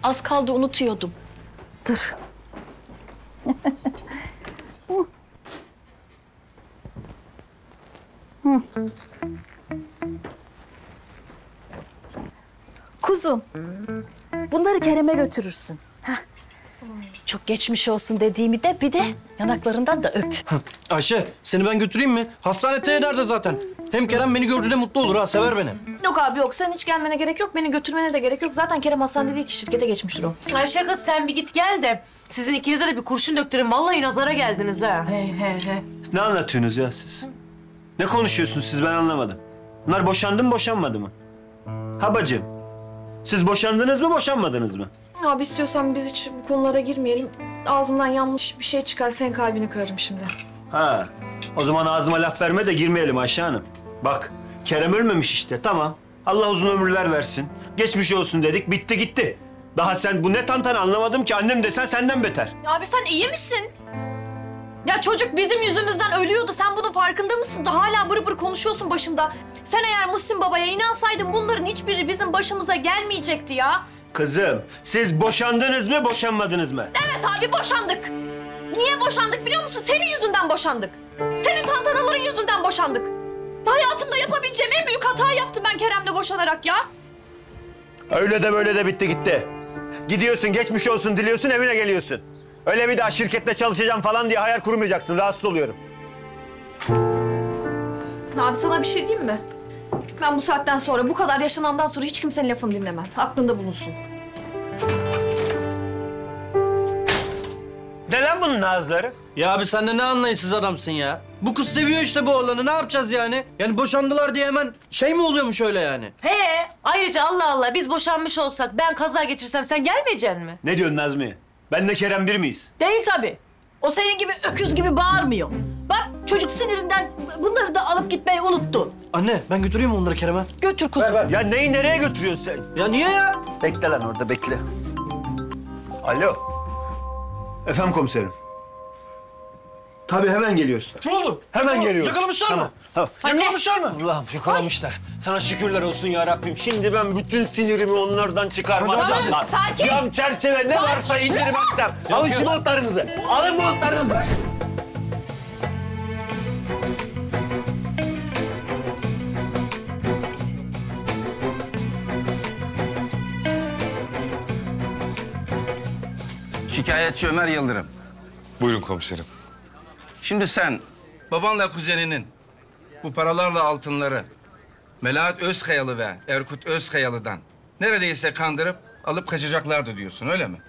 Az kaldı unutuyordum. Dur. Kuzum, bunları Kerem'e götürürsün. Heh. Çok geçmiş olsun dediğimi de bir de yanaklarından da öp. Ayşe, seni ben götüreyim mi? Hastane nerede zaten? Hem Kerem beni gördüğünde mutlu olur ha, sever beni. Yok abi yok. Sen hiç gelmene gerek yok. Beni götürmene de gerek yok. Zaten Kerem hastanede değil ki, şirkete geçmiştir o. Ayşe kız sen bir git gel de sizin ikinize de bir kurşun döktürün. Vallahi nazara geldiniz ha. He. Ne anlatıyorsunuz ya siz? Ne konuşuyorsunuz siz, ben anlamadım. Bunlar boşandı mı boşanmadı mı? Ha bacım, siz boşandınız mı boşanmadınız mı? Abi istiyorsan biz hiç bu konulara girmeyelim. Ağzımdan yanlış bir şey çıkar, senin kalbini kırarım şimdi. Ha, o zaman ağzıma laf verme de girmeyelim Ayşe Hanım. Bak, Kerem ölmemiş işte, tamam. Allah uzun ömürler versin. Geçmiş olsun dedik, bitti gitti. Daha sen bu ne tantana anlamadım ki, annem desen senden beter. Abi sen iyi misin? Ya çocuk bizim yüzümüzden ölüyordu. Sen bunun farkında mısın? Da hala bır bır konuşuyorsun başımda. Sen eğer Muhsin Baba'ya inansaydın bunların hiçbiri bizim başımıza gelmeyecekti ya. Kızım, siz boşandınız mı boşanmadınız mı? Evet abi boşandık. Niye boşandık biliyor musun? Senin yüzünden boşandık. Senin tantanaların yüzünden boşandık. Hayatımda yapabileceğim en büyük hatayı yaptım ben Kerem'le boşanarak ya. Öyle de böyle de bitti gitti. Gidiyorsun, geçmiş olsun diliyorsun, evine geliyorsun. Öyle bir daha şirkette çalışacağım falan diye hayal kurmayacaksın, rahatsız oluyorum. Abi sana bir şey diyeyim mi? Ben bu saatten sonra, bu kadar yaşanandan sonra hiç kimsenin lafını dinlemem. Aklında bulunsun. Ne lan bunun ağızları? Ya abi sen de ne anlayışsız adamsın ya. Bu kız seviyor işte bu oğlanı, ne yapacağız yani? Yani boşandılar diye hemen şey mi oluyormuş öyle yani? He. Ayrıca Allah Allah biz boşanmış olsak ben kaza geçirsem sen gelmeyeceksin mi? Ne diyorsun Nazmiye? Ben de Kerem bir miyiz? Değil tabii. O senin gibi öküz gibi bağırmıyor. Bak çocuk sinirinden bunları da alıp gitmeyi unuttu. Anne ben götüreyim mi onları Kerem'e? Götür kuzum. Ya neyi nereye götürüyorsun sen? Ya niye ya? Bekle lan orada, bekle. Alo. Efendim komiserim. Tabii hemen geliyorsun. Ne oldu? Hemen geliyoruz. Yakalamışlar mı? Tamam. Yakalamışlar mı? Allah'ım yakalamışlar. Sana şükürler olsun ya Rabbim. Şimdi ben bütün sinirimi onlardan çıkarmazsam Tamam, sakin. cam çerçeve ne varsa indirmezsem. Alın şu montlarınızı. Alın montlarınızı. Şikayetçi Ömer Yıldırım. Buyurun komiserim. Şimdi sen babanla kuzeninin bu paralarla altınları Melahat Özkayalı ve Erkut Özkayalı'dan neredeyse kandırıp alıp kaçacaklardı diyorsun, öyle mi?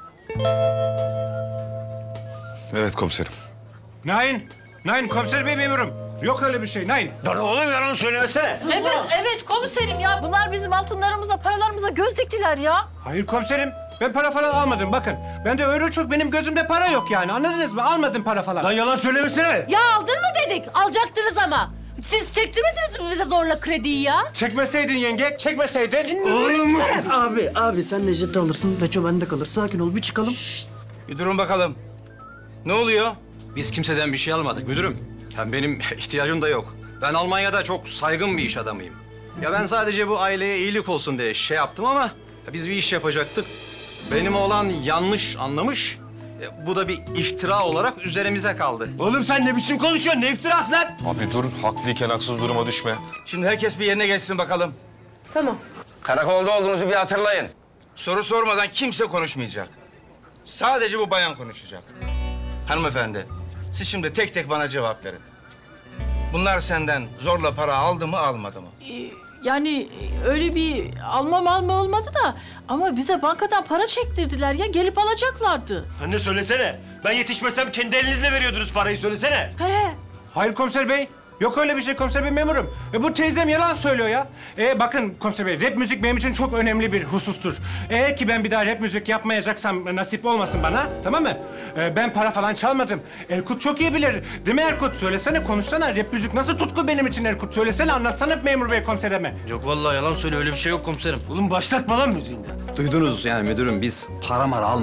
Evet komiserim. Nein komiser bey memurum. Yok öyle bir şey, nein. Lan oğlum yalan söylesene. Evet komiserim ya. Bunlar bizim altınlarımıza, paralarımıza göz diktiler ya. Hayır komiserim, ben para falan almadım bakın. Bende öyle çok, benim gözümde para yok yani, anladınız mı? Almadım para falan. Lan yalan söylemesene. Ya aldın mı dedik? Alacaktınız ama. Siz çektirmediniz mi bize zorla krediyi ya? Çekmeseydin yenge, çekmeseydin. Abi sen Necdet'te alırsın, Beço bende kalır. Sakin ol, bir çıkalım. Bir durun bakalım. Ne oluyor? Biz kimseden bir şey almadık müdürüm. Hem benim ihtiyacım da yok. Ben Almanya'da çok saygın bir iş adamıyım. Ya ben sadece bu aileye iyilik olsun diye şey yaptım ama biz bir iş yapacaktık. Benim oğlan yanlış anlamış. Bu da bir iftira olarak üzerimize kaldı. Oğlum sen ne biçim konuşuyorsun? Ne iftirası lan? Abi dur, haklıyken haksız duruma düşme. Şimdi herkes bir yerine geçsin bakalım. Tamam. Karakolda olduğunuzu bir hatırlayın. Soru sormadan kimse konuşmayacak. Sadece bu bayan konuşacak. Hanımefendi, siz şimdi tek tek bana cevap verin. Bunlar senden zorla para aldı mı, almadı mı? Yani öyle bir alma olmadı da ama bize bankadan para çektirdiler ya, gelip alacaklardı. Anne söylesene. Ben yetişmesem kendi elinizle veriyordunuz parayı, söylesene. He. Hayır komiser bey. Yok öyle bir şey komiser bey memurum. Bu teyzem yalan söylüyor ya. Bakın komiser bey, rap müzik benim için çok önemli bir husustur. Eğer ki ben bir daha rap müzik yapmayacaksam nasip olmasın bana, tamam mı? Ben para falan çalmadım. Erkut çok iyi bilir. Değil mi Erkut? Söylesene, konuşsana. Rap müzik nasıl tutku benim için Erkut? Söylesene, anlatsana memur bey komiserime. Yok vallahi yalan söyle, öyle bir şey yok komiserim. Oğlum başlatma lan müziğinden. Duydunuz yani müdürüm, biz para mara almadık.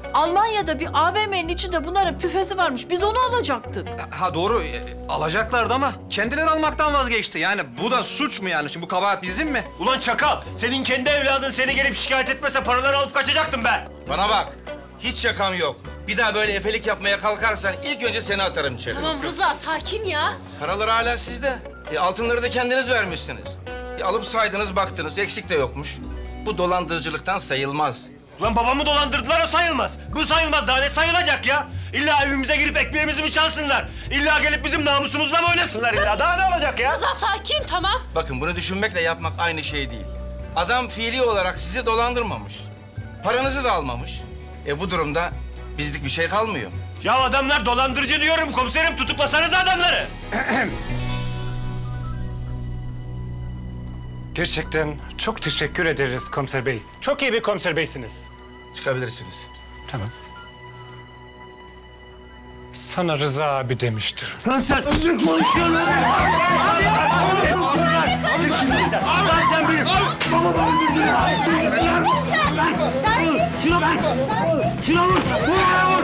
Almanya'da bir AVM'nin içinde bunların püfesi varmış. Biz onu alacaktık. Ha doğru alacaklardı ama kendileri almaktan vazgeçti. Yani bu da suç mu yani? Şimdi bu kabahat bizim mi? Ulan çakal, senin kendi evladın seni gelip şikayet etmese paraları alıp kaçacaktım ben. Bana bak, hiç şakam yok. Bir daha böyle efelik yapmaya kalkarsan ilk önce seni atarım içeri. Tamam Rıza sakin ya. Paralar hala sizde. Altınları da kendiniz vermişsiniz. Alıp saydınız baktınız, eksik de yokmuş. Bu dolandırıcılıktan sayılmaz. Ulan babamı dolandırdılar, o sayılmaz. Bu sayılmaz, daha ne sayılacak ya? İlla evimize girip ekmeğimizi mi çalsınlar? İlla gelip bizim namusumuzla mı oynasınlar illa? Daha ne olacak ya? Rıza sakin tamam. Bakın bunu düşünmekle yapmak aynı şey değil. Adam fiili olarak sizi dolandırmamış. Paranızı da almamış. Bu durumda bizlik bir şey kalmıyor. Ya adamlar dolandırıcı diyorum komiserim, tutuklasanız adamları. Gerçekten çok teşekkür ederiz komiser bey. Çok iyi bir komiser beysiniz. Çıkabilirsiniz. Tamam. Sana Rıza abi demiştir. Lan sen konuşuyorsun lan! Çık şimdi sen! Lan sen benim! Babamı öldürdün! Şuna bak! Şuna vur!